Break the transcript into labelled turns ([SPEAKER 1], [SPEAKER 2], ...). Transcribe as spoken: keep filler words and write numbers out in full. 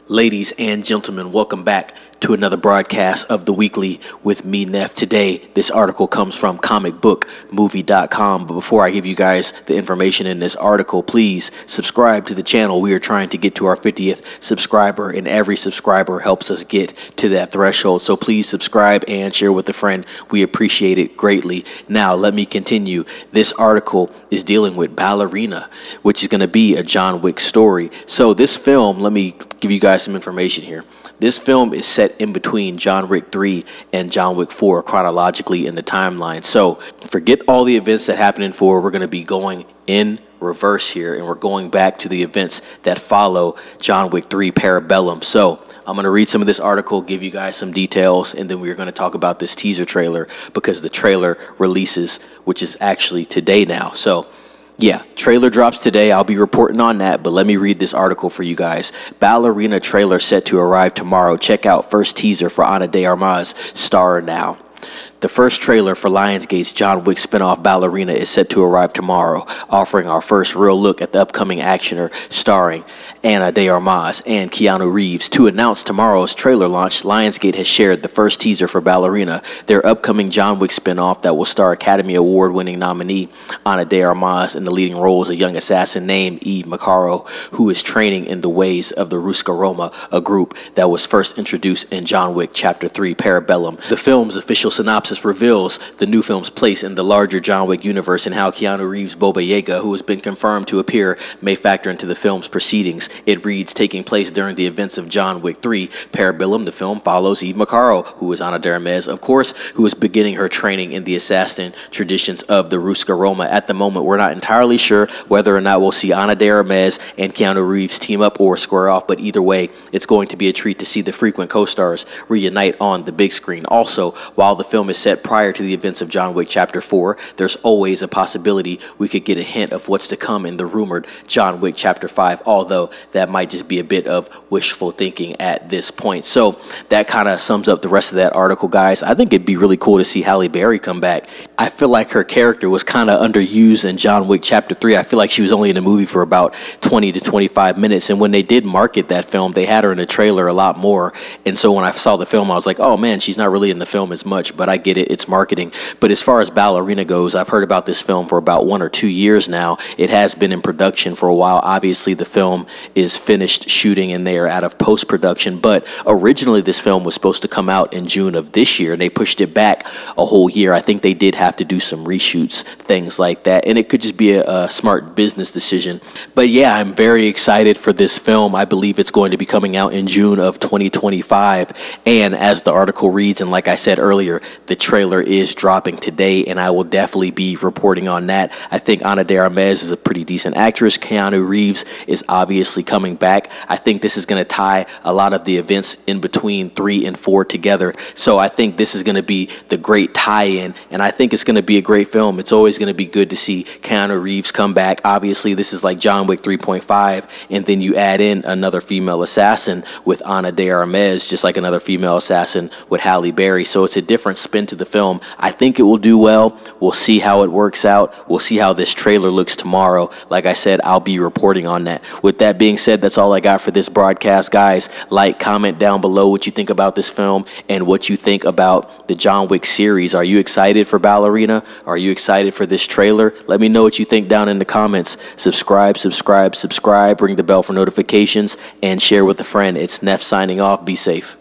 [SPEAKER 1] Ladies and gentlemen, welcome back to another broadcast of The Weekly with me, Neff. Today, this article comes from comic book movie dot com. But before I give you guys the information in this article, please subscribe to the channel. We are trying to get to our fiftieth subscriber, and every subscriber helps us get to that threshold. So please subscribe and share with a friend. We appreciate it greatly. Now, let me continue. This article is dealing with Ballerina, which is going to be a John Wick story. So this film, let me give you guys some information here. This film is set in between John Wick three and John Wick four chronologically in the timeline. So forget all the events that happened in four. We're going to be going in reverse here, and we're going back to the events that follow John Wick three Parabellum. So I'm going to read some of this article, give you guys some details, and then we're going to talk about this teaser trailer because the trailer releases, which is actually today now. So yeah, trailer drops today. I'll be reporting on that, but let me read this article for you guys. Ballerina trailer set to arrive tomorrow. Check out first teaser for Ana de Armas star now. The first trailer for Lionsgate's John Wick spinoff Ballerina is set to arrive tomorrow, offering our first real look at the upcoming actioner starring Ana de Armas and Keanu Reeves. To announce tomorrow's trailer launch, Lionsgate has shared the first teaser for Ballerina, their upcoming John Wick spinoff that will star Academy Award-winning nominee Ana de Armas in the leading role as a young assassin named Eve Macaro, who is training in the ways of the Ruska Roma, a group that was first introduced in John Wick Chapter three Parabellum. The film's official synopsis reveals the new film's place in the larger John Wick universe and how Keanu Reeves' Boba Yaga, who has been confirmed to appear, may factor into the film's proceedings. It reads, taking place during the events of John Wick three Parabellum, the film follows Eve Macaro, who is Ana de Armas, of course, who is beginning her training in the assassin traditions of the Ruska Roma. At the moment, we're not entirely sure whether or not we'll see Ana de Armas and Keanu Reeves team up or square off, but either way, it's going to be a treat to see the frequent co-stars reunite on the big screen. Also, while the film is set prior to the events of John Wick Chapter four, there's always a possibility we could get a hint of what's to come in the rumored John Wick Chapter five, although that might just be a bit of wishful thinking at this point. So that kind of sums up the rest of that article, guys. I think it'd be really cool to see Halle Berry come back. I feel like her character was kind of underused in John Wick Chapter three. I feel like she was only in the movie for about twenty to twenty-five minutes, and when they did market that film, they had her in the trailer a lot more. And so when I saw the film, I was like, oh man, she's not really in the film as much, but I get it, it's marketing. But as far as Ballerina goes, I've heard about this film for about one or two years now. It has been in production for a while. Obviously, the film is finished shooting and they are out of post-production, but originally this film was supposed to come out in June of this year, and they pushed it back a whole year. I think they did have to do some reshoots, things like that, and it could just be a, a smart business decision. But yeah, I'm very excited for this film. I believe it's going to be coming out in June of twenty twenty-five, and as the article reads, and like I said earlier, the trailer is dropping today, and I will definitely be reporting on that. I think Ana de Armas is a pretty decent actress. Keanu Reeves is obviously coming back. I think this is going to tie a lot of the events in between three and four together. So I think this is going to be the great tie-in, and I think it's going to be a great film. It's always going to be good to see Keanu Reeves come back. Obviously, this is like John Wick three point five, and then you add in another female assassin with Ana de Armas, just like another female assassin with Halle Berry. So it's a different spin to the film. I think it will do well. We'll see how it works out. We'll see how this trailer looks tomorrow. Like I said, I'll be reporting on that. With that being said, that's all I got for this broadcast, guys. Like, comment down below what you think about this film and what you think about the John Wick series. Are you excited for Ballerina? Are you excited for this trailer? Let me know what you think down in the comments. Subscribe, subscribe, subscribe. Ring the bell for notifications and share with a friend. It's Neff signing off. Be safe.